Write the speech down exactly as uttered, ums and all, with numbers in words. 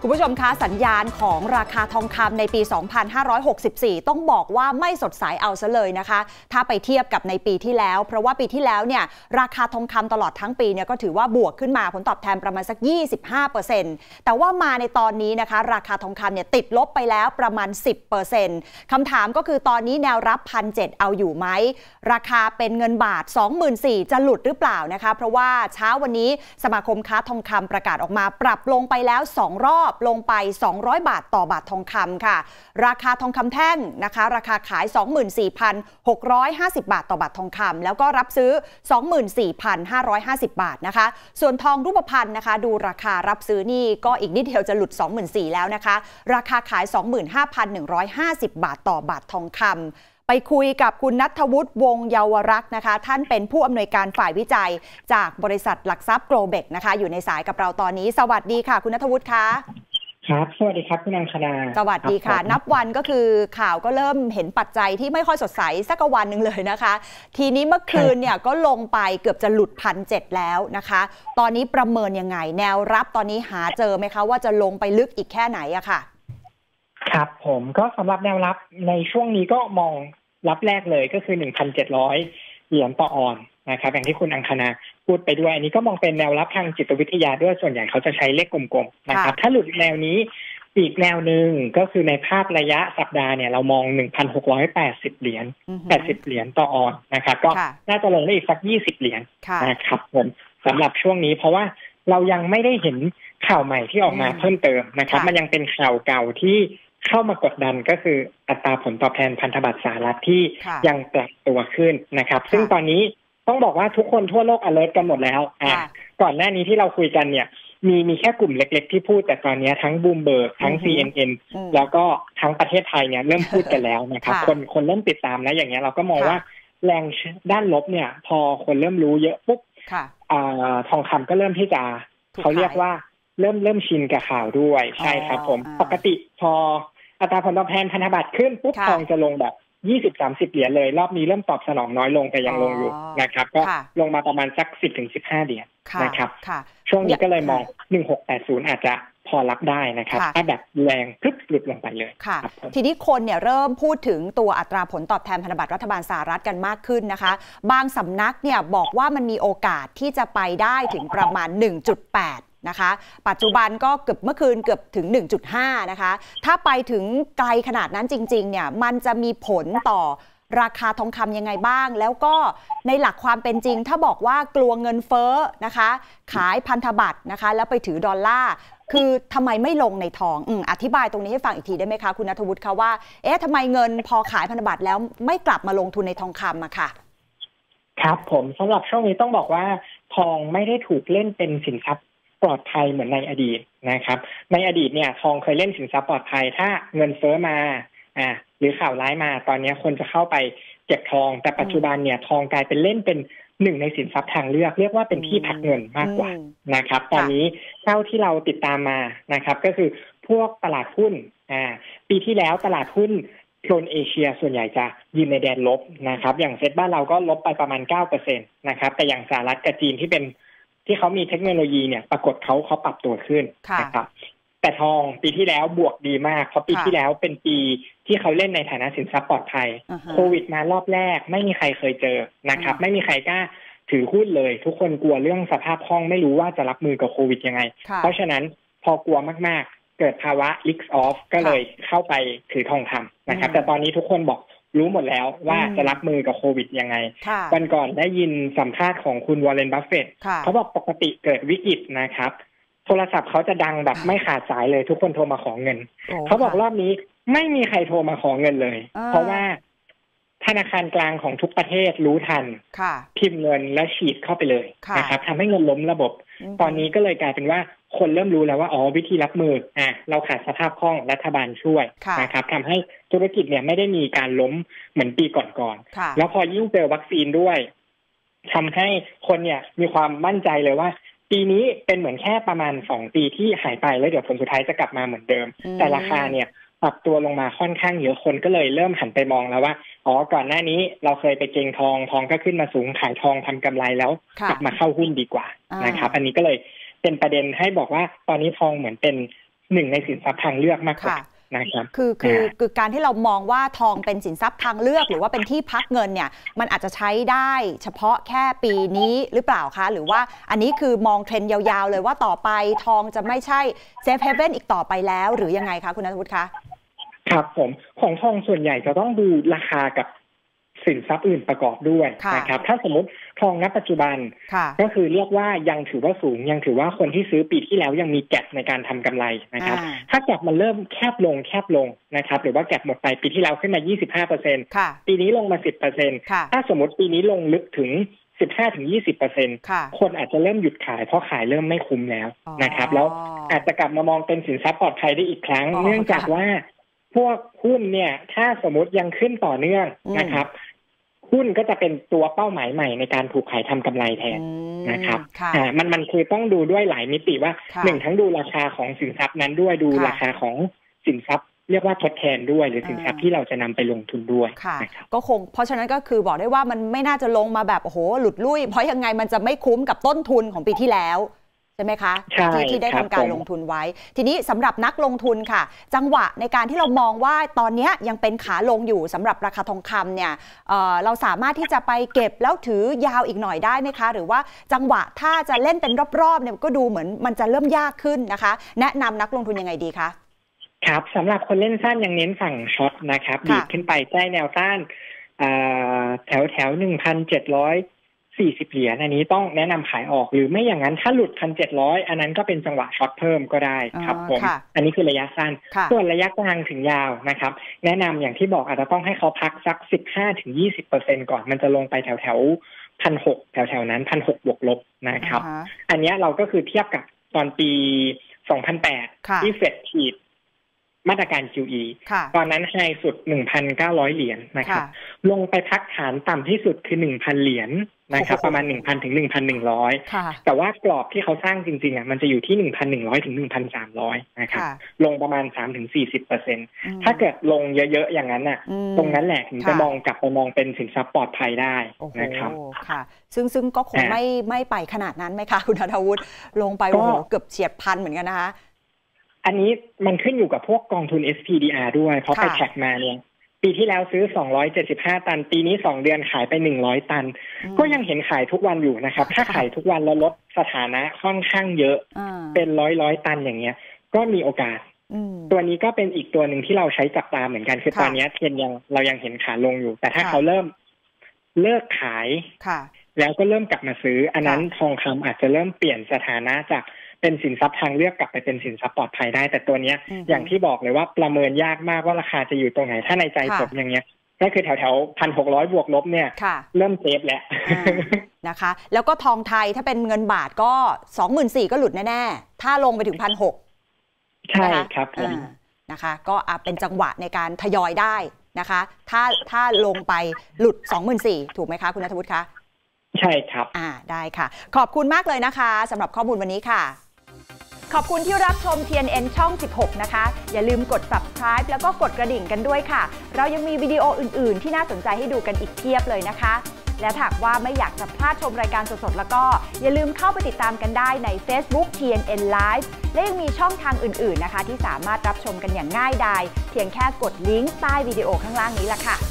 คุณผู้ชมคะสัญญาณของราคาทองคำในปี สองพันห้าร้อยหกสิบสี่ ต้องบอกว่าไม่สดใสเอาซะเลยนะคะถ้าไปเทียบกับในปีที่แล้วเพราะว่าปีที่แล้วเนี่ยราคาทองคำตลอดทั้งปีเนี่ยก็ถือว่าบวกขึ้นมาผลตอบแทนประมาณสัก ยี่สิบห้าเปอร์เซ็นต์ แต่ว่ามาในตอนนี้นะคะราคาทองคำเนี่ยติดลบไปแล้วประมาณ สิบเปอร์เซ็นต์ คำถามก็คือตอนนี้แนวรับ หนึ่งพันเจ็ดร้อย เอาอยู่ไหมราคาเป็นเงินบาท สองหมื่นสี่พัน จะหลุดหรือเปล่านะคะเพราะว่าเช้าวันนี้สมาคมค้าทองคำประกาศออกมาปรับลงไปแล้วสองรอบลงไปสองร้อยบาทต่อบาททองคำค่ะราคาทองคำแท่งนะคะราคาขาย สองหมื่นสี่พันหกร้อยห้าสิบ บาทต่อบาททองคำแล้วก็รับซื้อ สองหมื่นสี่พันห้าร้อยห้าสิบ บาทนะคะส่วนทองรูปพรรณนะคะดูราคารับซื้อนี่ก็อีกนิดเดียวจะหลุด สองหมื่นสี่พัน แล้วนะคะราคาขาย สองหมื่นห้าพันหนึ่งร้อยห้าสิบ บาทต่อบาททองคำไปคุยกับคุณณัฐวุฒิวงศ์เยาวรักษ์นะคะท่านเป็นผู้อำนวยการฝ่ายวิจัยจากบริษัทหลักทรัพย์โกลเบกนะคะอยู่ในสายกับเราตอนนี้สวัสดีค่ะคุณณัฐวุฒิคะครับสวัสดีครับคุณอังคณาสวัสดีค่ะนับวันก็คือข่าวก็เริ่มเห็นปัจจัยที่ไม่ค่อยสดใสสักวันหนึ่งเลยนะคะทีนี้เมื่อคืนเนี่ยก็ลงไปเกือบจะหลุดพันเจ็ดแล้วนะคะตอนนี้ประเมินยังไงแนวรับตอนนี้หาเจอไหมคะว่าจะลงไปลึกอีกแค่ไหนอะค่ะครับผมก็สำหรับแนวรับในช่วงนี้ก็มองรับแรกเลยก็คือ หนึ่งพันเจ็ดร้อย เหรียญต่อออนซ์นะครับอย่างที่คุณอังคณาพูดไปด้วยอันนี้ก็มองเป็นแนวรับทางจิตวิทยาด้วยส่วนใหญ่เขาจะใช้เลขกลมๆนะครับถ้าหลุดแนวนี้อีกแนวหนึ่งก็คือในภาพระยะสัปดาห์เนี่ยเรามอง หนึ่งพันหกร้อยแปดสิบ เหรียญแปดสิบเหรียญต่อออนซ์นะครับก็น่าจะลงได้อีกสักยี่สิบเหรียญนะครับผมสำหรับช่วงนี้เพราะว่าเรายังไม่ได้เห็นข่าวใหม่ที่ออกมาเพิ่มเติมนะครับมันยังเป็นข่าวเก่าที่เข้ามากดดันก็คืออัตราผลตอบแทนพันธบัตรสหรัฐที่ยังปรับตัวขึ้นนะครับซึ่งตอนนี้ต้องบอกว่าทุกคนทั่วโลก alert กันหมดแล้วอ่าก่อนหน้านี้ที่เราคุยกันเนี่ยมีมีแค่กลุ่มเล็กๆที่พูดแต่ตอนนี้ทั้งบูมเบิร์กทั้ง ซี เอ็น เอ็น แล้วก็ทั้งประเทศไทยเนี่ยเริ่มพูดกันแล้วนะครับคนคนเริ่มติดตามแล้วอย่างเงี้ยเราก็มองว่าแรงด้านลบเนี่ยพอคนเริ่มรู้เยอะปุ๊บอ่าทองคำก็เริ่มที่จะเขาเรียกว่าเริ่มเริ่มชินกับข่าวด้วยใช่ครับผมปกติพออัตราผลตอบแทนพันธบัตรขึ้นปุ๊บทองจะลงแบบ ยี่สิบถึงสามสิบ เหรียญเลยรอบนี้เริ่มตอบสนองน้อยลงแต่ยังลงอยู่นะครับก็ลงมาประมาณสัก สิบถึงสิบห้า เหรียญนะครับช่วงนี้ก็เลยมองหนึ่งพันหกร้อยแปดสิบอาจจะพอรับได้นะครับถ้าแบบแรงพลึบหลุดลงไปเลยค่ะทีนี้คนเนี่ยเริ่มพูดถึงตัวอัตราผลตอบแทนพันธบัตรรัฐบาลสหรัฐกันมากขึ้นนะคะบางสำนักเนี่ยบอกว่ามันมีโอกาสที่จะไปได้ถึงประมาณ หนึ่งจุดแปดนะคะปัจจุบันก็เกือบเมื่อคืนเกือบถึง หนึ่งจุดห้า นะคะถ้าไปถึงไกลขนาดนั้นจริงๆเนี่ยมันจะมีผลต่อราคาทองคำยังไงบ้างแล้วก็ในหลักความเป็นจริงถ้าบอกว่ากลัวเงินเฟ้อนะคะขายพันธบัตรนะคะแล้วไปถือดอลลาร์คือทำไมไม่ลงในทองอืมอธิบายตรงนี้ให้ฟังอีกทีได้ไหมคะคุณณัฐวุฒิคะว่าเอ๊ะทำไมเงินพอขายพันธบัตรแล้วไม่กลับมาลงทุนในทองคำอะค่ะครับผมสำหรับช่วงนี้ต้องบอกว่าทองไม่ได้ถูกเล่นเป็นสินทรัพย์ปลอดภัยเหมือนในอดีตนะครับในอดีตเนี่ยทองเคยเล่นสินทรัพย์ปลอดภัยถ้าเงินเฟ้อมาอ่าหรือข่าวร้ายมาตอนนี้คนจะเข้าไปเก็บทองแต่ปัจจุบันเนี่ยทองกลายเป็นเล่นเป็นหนึ่งในสินทรัพย์ทางเลือกเรียกว่าเป็นที่พักเงินมากกว่านะครับตอนนี้เท่าที่เราติดตามมานะครับก็คือพวกตลาดหุ้นอ่าปีที่แล้วตลาดหุ้นโซนเอเชียส่วนใหญ่จะยืนในแดนลบนะครับอย่างเซ็ตบ้านเราก็ลบไปประมาณ เก้าเปอร์เซ็นต์ นะครับแต่อย่างสหรัฐกับจีนที่เป็นที่เขามีเทคโนโลยีเนี่ยปรากฏเขาเขาปรับตัวขึ้นนะครับแต่ทองปีที่แล้วบวกดีมากเพราะปีที่แล้วเป็นปีที่เขาเล่นในฐานะสินทรัพย์ปลอดภัยโควิดมารอบแรกไม่มีใครเคยเจอนะครับไม่มีใครกล้าถือหุ้นเลยทุกคนกลัวเรื่องสภาพคล่องไม่รู้ว่าจะรับมือกับโควิดยังไงเพราะฉะนั้นพอกลัวมากๆเกิดภาวะ risk off ก็เลยเข้าไปถือทองคำนะครับแต่ตอนนี้ทุกคนบอกรู้หมดแล้วว่าจะรับมือกับโควิดยังไงวันก่อนได้ยินสัมภาษณ์ของคุณวอร์เรน บัฟเฟตต์เขาบอกปกติเกิดวิกฤตนะครับโทรศัพท์เขาจะดังแบบไม่ขาดสายเลยทุกคนโทรมาขอเงินเขาบอกรอบนี้ไม่มีใครโทรมาขอเงินเลยเพราะว่าธนาคารกลางของทุกประเทศรู้ทันพิมพ์เงินและฉีดเข้าไปเลยนะครับทำให้เงินล้มระบบตอนนี้ก็เลยกลายเป็นว่าคนเริ่มรู้แล้วว่าอ๋อวิธีรับมืออ่ะเราขาดสภาพคล่องรัฐบาลช่วยนะครับทำให้ธุรกิจเนี่ยไม่ได้มีการล้มเหมือนปีก่อนๆแล้วพอยิ่งเจอวัคซีนด้วยทำให้คนเนี่ยมีความมั่นใจเลยว่าปีนี้เป็นเหมือนแค่ประมาณสองปีที่หายไปแล้วเดี๋ยวผลสุดท้ายจะกลับมาเหมือนเดิมแต่ราคาเนี่ยปรับตัวลงมาค่อนข้างเยอะคนก็เลยเริ่มหันไปมองแล้วว่าอ๋อก่อนหน้านี้เราเคยไปเก็งทองทองก็ขึ้นมาสูงขายทองทำกำไรแล้วกลับมาเข้าหุ้นดีกว่านะครับอันนี้ก็เลยเป็นประเด็นให้บอกว่าตอนนี้ทองเหมือนเป็นหนึ่งในสินทรัพย์ทางเลือกมากกว่านะครับคือคือคือการที่เรามองว่าทองเป็นสินทรัพย์ทางเลือกหรือว่าเป็นที่พักเงินเนี่ยมันอาจจะใช้ได้เฉพาะแค่ปีนี้หรือเปล่าคะหรือว่าอันนี้คือมองเทรนด์ยาวๆเลยว่าต่อไปทองจะไม่ใช่เซฟเฮเว่นอีกต่อไปแล้วหรือยังไงคะคุณณัฐวุฒิคะครับผมของทองส่วนใหญ่จะต้องดูราคากับสินทรัพย์อื่นประกอบด้วยนะครับถ้าสมมติทองณปัจจุบันก็คือเรียกว่ายังถือว่าสูงยังถือว่าคนที่ซื้อปีที่แล้วยังมีแก็ปในการทำกำไรนะครับถ้าแก็ปมันเริ่มแคบลงแคบลงนะครับหรือว่าแก็ปหมดไปปีที่แล้วขึ้นมา ยี่สิบห้าเปอร์เซ็นต์ ปีนี้ลงมา สิบเปอร์เซ็นต์ ถ้าสมมติปีนี้ลงลึกถึง สิบห้าถึงยี่สิบเปอร์เซ็นต์ คนอาจจะเริ่มหยุดขายเพราะขายเริ่มไม่คุ้มแล้วนะครับแล้วอาจจะกลับมามองเป็นสินทรัพย์ปลอดภัยได้อีกครั้งเนื่องจากว่าพวกหุ้นเนี่ยถ้าสมมติยังขึ้นต่อเนื่องนะครับหุ้นก็จะเป็นตัวเป้าหมายใหม่ในการถูกขายทำกำไรแทนนะครับอ่ามันมันคือต้องดูด้วยหลายมิติว่าหนึ่งทั้งดูราคาของสินทรัพย์นั้นด้วยดูราคาของสินทรัพย์เรียกว่าทดแทนด้วยหรือสินทรัพย์ที่เราจะนำไปลงทุนด้วยนะครับก็คงเพราะฉะนั้นก็คือบอกได้ว่ามันไม่น่าจะลงมาแบบโอ้โหหลุดลุ่ยเพราะยังไงมันจะไม่คุ้มกับต้นทุนของปีที่แล้วใช่ไหมคะที่ที่ได้ทำการลงทุนไว้ทีนี้สำหรับนักลงทุนค่ะจังหวะในการที่เรามองว่าตอนนี้ยังเป็นขาลงอยู่สำหรับราคาทองคำเนี่ย เอ่อ เราสามารถที่จะไปเก็บแล้วถือยาวอีกหน่อยได้ไหมคะหรือว่าจังหวะถ้าจะเล่นเป็นรอบๆเนี่ยก็ดูเหมือนมันจะเริ่มยากขึ้นนะคะแนะนำนักลงทุนยังไงดีคะครับสำหรับคนเล่นสั้นยังเน้นฝั่งช็อตนะครับดีดขึ้นไปใกล้แนวต้านแถวแถวหนึ่งพันเจ็ดร้อยสี่สิบเหรียญอันนี้ต้องแนะนำขายออกหรือไม่อย่างนั้นถ้าหลุด หนึ่งพันเจ็ดร้อย อันนั้นก็เป็นจังหวะช็อตเพิ่มก็ได้ครับผมอันนี้คือระยะสั้นส่วนระยะกลางถึงยาวนะครับแนะนำอย่างที่บอกอาจจะต้องให้เขาพักสัก สิบห้าถึงยี่สิบเปอร์เซ็นต์ ก่อนมันจะลงไปแถวแถว หนึ่งพันหกร้อย แถวแถวนั้น หนึ่งพันหกร้อย บวกลบนะครับอันนี้เราก็คือเทียบกับตอนปีสองพันแปดที่เฟดฉีดมาตรการ คิว อี ตอนนั้นไฮสุด หนึ่งพันเก้าร้อย เหรียญนะครับลงไปพักฐานต่ำที่สุดคือ หนึ่งพัน เหรียญนะครับประมาณ หนึ่งพัน ถึง หนึ่งพันหนึ่งร้อย แต่ว่ากรอบที่เขาสร้างจริงๆอ่ะมันจะอยู่ที่ หนึ่งพันหนึ่งร้อย ถึง หนึ่งพันสามร้อย นะครับลงประมาณ สามถึงสี่สิบเปอร์เซ็นต์ ถ้าเกิดลงเยอะๆอย่างนั้นน่ะตรงนั้นแหละถึงจะมองกลับไปมองเป็นสินทรัพย์ปลอดภัยได้นะครับค่ะซึ่งซึ่งก็คงไม่ไม่ไปขนาดนั้นไหมคะคุณณัฐวุฒิลงไปโอ้โหเกือบเฉียดพันเหมือนกันนะคะอันนี้มันขึ้นอยู่กับพวกกองทุน เอส พี ดี อาร์ ด้วยเพราะไปแท็กมาเนี่ยปีที่แล้วซื้อสองร้อยเจ็ดสิบห้าตันปีนี้สองเดือนขายไปหนึ่งร้อยตันก็ยังเห็นขายทุกวันอยู่นะครับถ้าขายทุกวันแล้วลดสถานะค่อนข้างเยอะเป็นร้อยร้อยตันอย่างเงี้ยก็มีโอกาสตัวนี้ก็เป็นอีกตัวหนึ่งที่เราใช้จับตาเหมือนกันคือตอนนี้เทรนยังเรายังเห็นขาลงอยู่แต่ถ้าเขาเริ่มเลิกขายแล้วก็เริ่มกลับมาซื้ออันนั้นทองคำอาจจะเริ่มเปลี่ยนสถานะจากเป็นสินทรัพย์ทางเลือกกลับไปเป็นสินทรัพย์ปลอดภัยได้แต่ตัวเนี้ยอย่างที่บอกเลยว่าประเมินยากมากว่าราคาจะอยู่ตรงไหนถ้าในใจผมอย่างเงี้ยก็คือแถวแถวพันหกร้อยบวกลบเนี่ยเริ่มเซฟแล้วนะคะแล้วก็ทองไทยถ้าเป็นเงินบาทก็สองหมื่นสี่ก็หลุดแน่ๆถ้าลงไปถึงพันหกใช่ครับผมนะคะก็เป็นจังหวะในการทยอยได้นะคะถ้าถ้าลงไปหลุดสองหมื่นสี่ถูกไหมคะคุณณัฐวุฒิคะใช่ครับอ่าได้ค่ะขอบคุณมากเลยนะคะสำหรับข้อมูลวันนี้ค่ะขอบคุณที่รับชม ที เอ็น เอ็น ช่องสิบหกนะคะอย่าลืมกด ซับสไครบ์ แล้วก็กดกระดิ่งกันด้วยค่ะเรายังมีวิดีโออื่นๆที่น่าสนใจให้ดูกันอีกเพียบเลยนะคะและหากว่าไม่อยากจะพลาดชมรายการสดๆแล้วก็อย่าลืมเข้าไปติดตามกันได้ใน เฟซบุ๊ก ที เอ็น เอ็น Live และยังมีช่องทางอื่นๆนะคะที่สามารถรับชมกันอย่างง่ายดายเพียงแค่กดลิงก์ใต้วิดีโอข้างล่างนี้ล่ะค่ะ